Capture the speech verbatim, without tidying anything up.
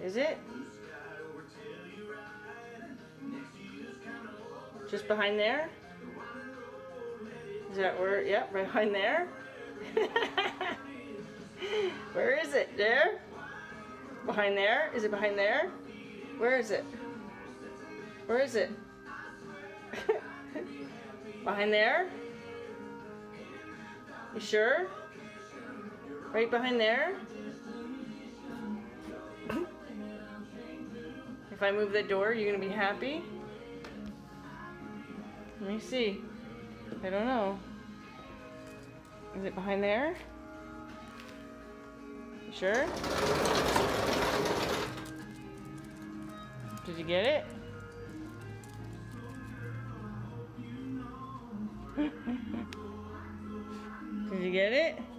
Is it? Just behind there? Is that where? Yep, right behind there. Where is it? There? Behind there? Is it behind there? Where is it? Where is it? Behind there? You sure? Right behind there? If I move the door, you're gonna be happy? Let me see. I don't know. Is it behind there? You sure? Did you get it? Did you get it?